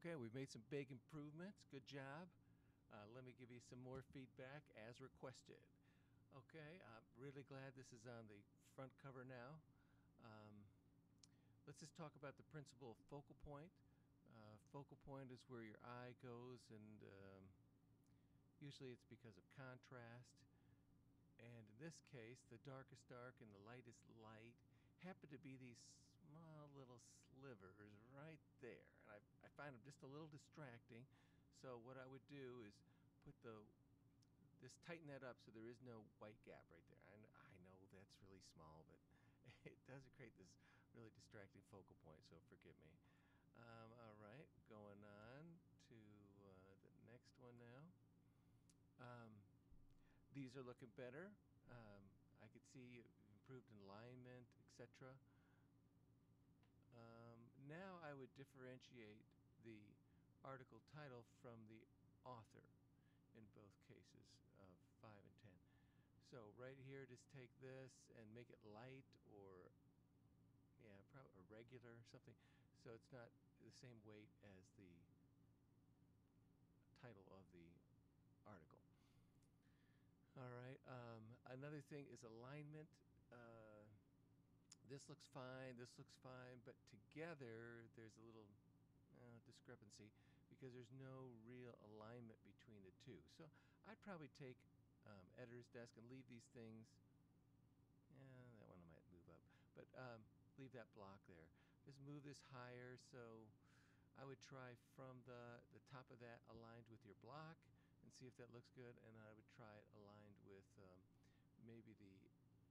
Okay, we've made some big improvements. Good job. Let me give you some more feedback as requested. Okay, I'm really glad this is on the front cover now. Um, let's just talk about the principle of focal point. Focal point is where your eye goes, and usually it's because of contrast. And in this case, the darkest dark and the lightest light happen to be these small little slivers right there. And I find them just a little distracting. So what I would do is put just tighten that up so there is no white gap right there. And I know that's really small, but it does create this really distracting focal point, so forgive me. All right, going on to the next one now. Um, these are looking better. I could see improved alignment, etc. Now I would differentiate the article title from the author in both cases of 5 and 10. So right here, just take this and make it light or, yeah, probably a regular something, so it's not the same weight as the title of the article. All right. Another thing is alignment. This looks fine. This looks fine, but together there's a little discrepancy because there's no real alignment between the two. So I'd probably take editor's desk and leave these things. Yeah, that one I might move up, but leave that block there. Just move this higher. So I would try from the top of that aligned with your block and see if that looks good, and I would try it aligned with maybe the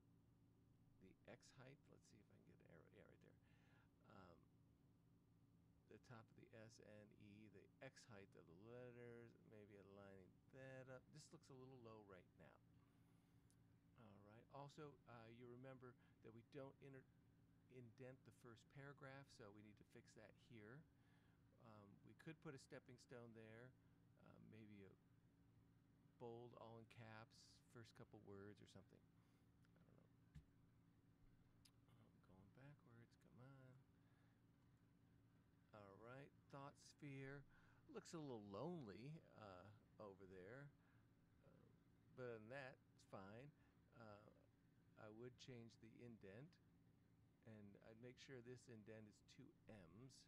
X height. Let's see if I can get an arrow. Yeah, right there. Um, the top of the S and E, the X height of the letters, maybe aligning that up. This looks a little low right now. All right. Also, you remember that we don't indent the first paragraph, so we need to fix that here. We could put a stepping stone there, maybe a bold, all in caps, first couple words or something. I don't know. I'm going backwards. Come on. All right. Thought sphere looks a little lonely over there, uh, but other than that, it's fine. Uh, I would change the indent, and I'd make sure this indent is 2 M's.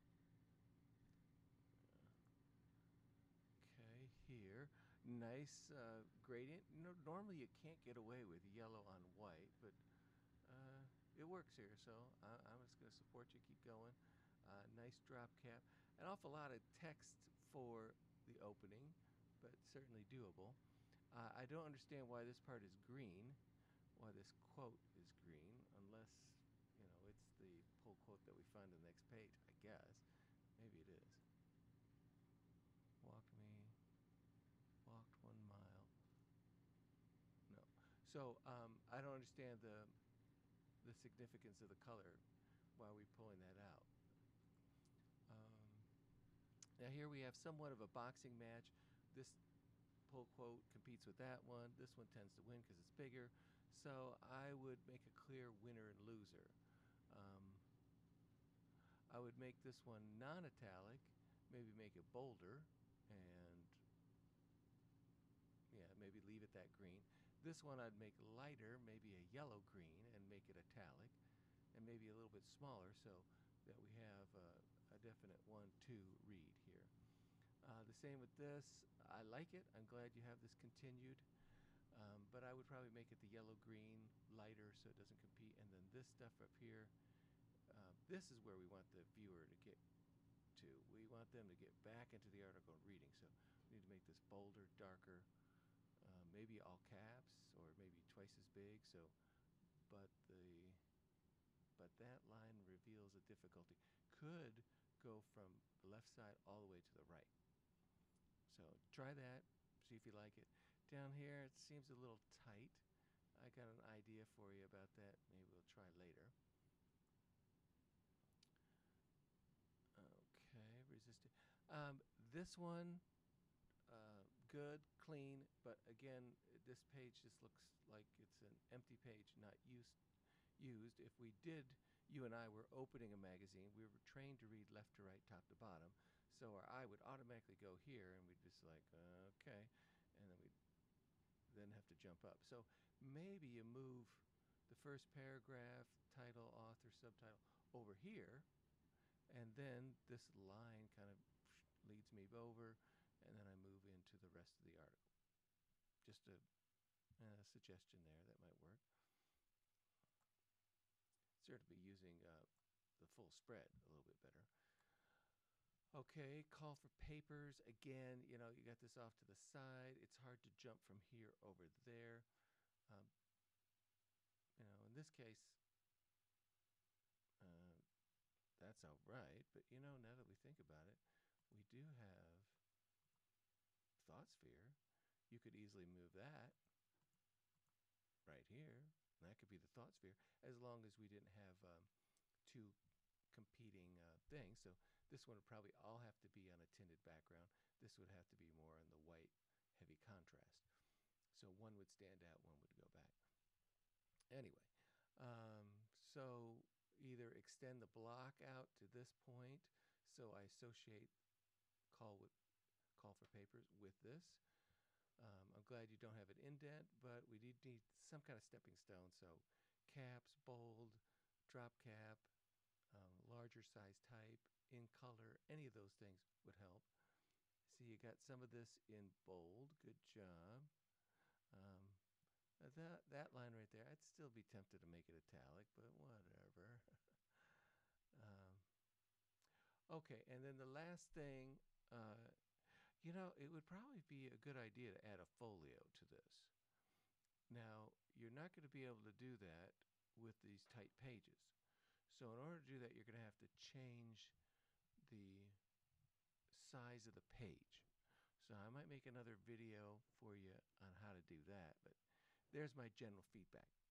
Okay, here. Nice gradient. Normally you can't get away with yellow on white, but it works here, so I'm just going to support you. Keep going. Nice drop cap. An awful lot of text for the opening, but certainly doable. I don't understand why this part is green, why this quote is green, unless, it's the pull quote that we find on the next page, I guess. Maybe it is. Walked 1 mile. No. So I don't understand the significance of the color. Why are we pulling that out? Now here we have somewhat of a boxing match. This pull quote competes with that one. This one tends to win because it's bigger. So I would make a clear winner and loser. I would make this one non-italic, maybe make it bolder, and yeah, maybe leave it that green. This one I'd make lighter, maybe a yellow green, and make it italic, and maybe a little bit smaller so that we have a definite 1-2 read here. The same with this. I like it. I'm glad you have this continued. But I would probably make it the yellow green lighter so it doesn't compete. And then this stuff up here, this is where we want the viewer to get to. We want them to get back into the article and reading. So we need to make this bolder, darker, maybe all caps or maybe twice as big. So, but that line reveals a difficulty. Could go from the left side all the way to the right. So try that, see if you like it. Down here, it seems a little tight. I got an idea for you about that. Maybe we'll try later. Okay, resisted. This one, good, clean, but again, this page just looks like it's an empty page, not used. If we did, you and I were opening a magazine, we were trained to read left to right, top to bottom. So So our eye would automatically go here, and we'd just like, okay, and then we'd then have to jump up. So maybe you move the first paragraph, title, author, subtitle over here, and then this line kind of leads me over, and then I move into the rest of the article. Just a suggestion there that might work. Certainly using the full spread a little bit better. Okay, call for papers. Again, you got this off to the side. It's hard to jump from here over there. Um, in this case, that's all right. But, now that we think about it, we do have thought sphere. You could easily move that right here. And that could be the thought sphere, as long as we didn't have two competing things. So this one would probably all have to be on a tinted background. This would have to be more on the white, heavy contrast. So one would stand out, one would go back. Anyway, so either extend the block out to this point, so I associate call for papers with this. I'm glad you don't have an indent, but we need some kind of stepping stone. So caps, bold, drop cap, larger size type, in color, any of those things would help. See, you got some of this in bold. Good job. That line right there, I'd still be tempted to make it italic, but whatever. Okay, and then the last thing, it would probably be a good idea to add a folio to this. Now, you're not going to be able to do that with these tight pages. So in order to do that, you're going to have to change the size of the page. So I might make another video for you on how to do that, but there's my general feedback.